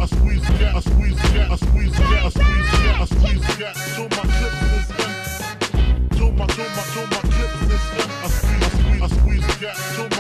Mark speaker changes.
Speaker 1: I squeeze the gap, I squeeze the gap, I squeeze the gap, I squeeze the gap, I squeeze the gap. Till my clips is empty. Till my clips is empty. I squeeze the gap.